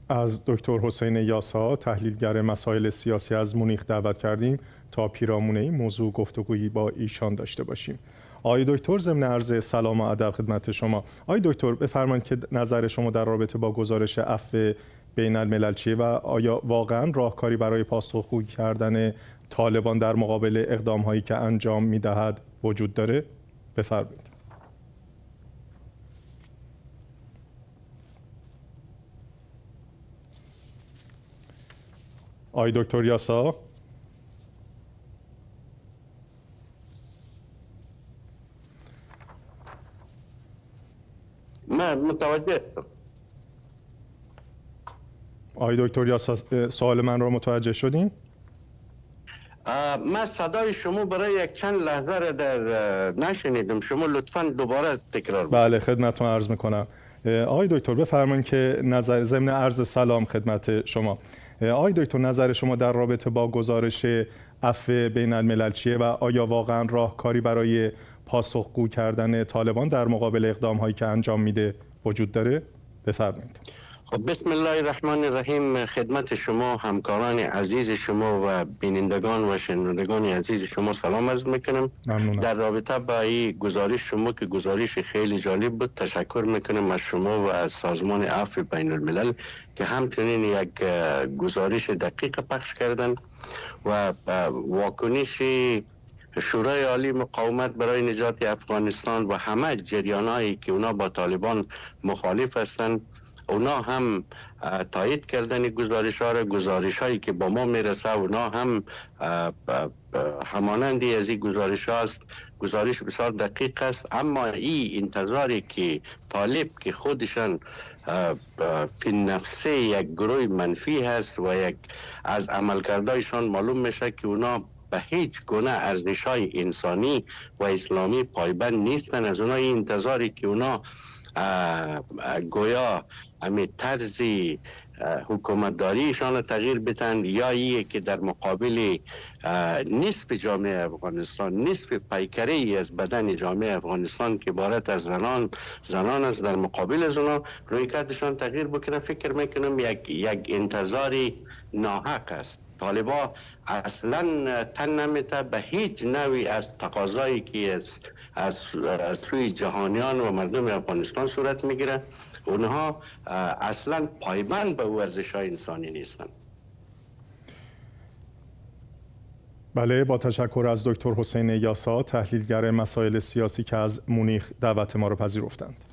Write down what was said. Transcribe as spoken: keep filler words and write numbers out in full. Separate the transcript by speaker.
Speaker 1: از دکتر حسین یاسا تحلیلگر مسائل سیاسی از مونیخ دعوت کردیم تا پیرامون این موضوع گفتگویی با ایشان داشته باشیم. آقای دکتر، ضمن عرض سلام و ادب خدمت شما، آقای دکتر بفرمایید که نظر شما در رابطه با گزارش عفو بین الملل چیه و آیا واقعا راهکاری برای پاسخگویی کردن طالبان در مقابل اقدام هایی که انجام میدهد وجود داره؟ بفرمایید. آقای دکتر یاسا،
Speaker 2: من متوجه هستم.
Speaker 1: آقای دکتر یاسا، سوال من را متوجه شدین؟
Speaker 2: من صدای شما برای یک چند لحظه را در نشنیدم. شما لطفاً دوباره تکرار بکنید.
Speaker 1: بله، خدمتتون عرض میکنم. آقای دکتر بفرمایید که نظر ضمن عرض سلام خدمت شما، آقای دکتر نظر شما در رابطه با گزارش عفو بین الملل چیه و آیا واقعا راهکاری برای پاسخگو کردن طالبان در مقابل اقدام هایی که انجام میده وجود داره؟ بفرمایید.
Speaker 2: خب بسم الله الرحمن الرحیم. خدمت شما، همکاران عزیز شما و بینندگان و شنوندگان عزیز شما سلام عرض میکنم.
Speaker 1: ممنونم.
Speaker 2: در رابطه با این گزارش شما که گزارش خیلی جالب بود، تشکر میکنم از شما و از سازمان عفو بین الملل که همچنین یک گزارش دقیق پخش کردن و واکنش شورای عالی مقاومت برای نجات افغانستان و همه جریانایی که اونا با طالبان مخالف هستند، اونا هم تایید کردن گزارش ها را، گزارش هایی که با ما میرسه اونا هم همانندی از این گزارش هاست. گزارش بسیار دقیق است، اما این انتظاری که طالب که خودشان فی نفسه یک گروه منفی هست و یک از عملکردایشان معلوم میشه که اونا به هیچ گونه ارزش های انسانی و اسلامی پایبند نیستن. از اونا این انتظاری که اونا گویا همین طرز حکومتداریشان تغییر بدن یا ایه که در مقابل نصف جامعه افغانستان، نصف پیکره ای از بدن جامعه افغانستان که عبارت از زنان زنان است، در مقابل از اونا رویکردشان تغییر بکنه، فکر میکنم یک یک انتظاری ناحق است. طالبا اصلا تن نمیته به هیچ نوعی از تقاضایی که از از سوی جهانیان و مردم افغانستان صورت میگیره. اونها اصلا پایبند به ورزش‌های انسانی نیستند.
Speaker 1: بله، با تشکر از دکتر حسین یاسا تحلیلگر مسائل سیاسی که از مونیخ دعوت ما را پذیرفتند.